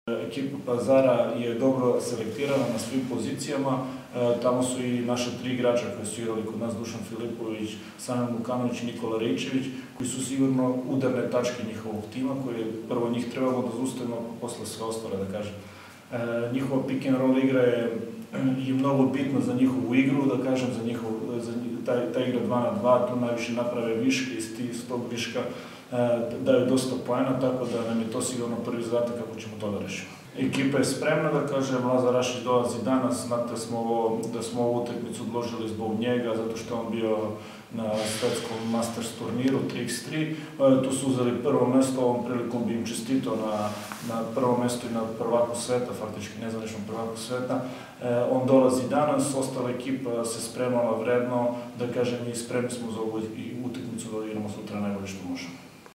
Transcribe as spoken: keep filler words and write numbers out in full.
Ekipa Pazara je dobro selektirana na svim pozicijama, tamo su i naše tri igrača koji su igrali kod nas, Dušan Filipović, Sanjin Lukanović i Nikola Rejčević, koji su sigurno udarne tačke njihovog tima, koje prvo njih trebamo da zaustavimo, pa posle sve ostale, da kažem. Njihova pick and roll igra je mnogo bitna za njihovu igru, da kažem, za ta igra dva na dva, tu najviše naprave viške i iz tog viška daju dosta poena, tako da nam je to sigurno prvi zadatak kako ćemo to da rešimo. Ekipa je spremna, da kažem, Lazar Rašić dolazi danas, znate da smo ovu utakmicu odložili zbog njega, zato što je on bio na svetskom Masters turniru tri iks tri. Tu su uzeli prvo mesto, ovom prilikom bi im čestitao na prvo mesto i na prvaku sveta, faktički nezvaničnom prvaku sveta. On dolazi danas, ostala ekipa se spremala vredno, da kažem, i spremni smo za ovu utakmicu da igramo sutra najbolje što možemo.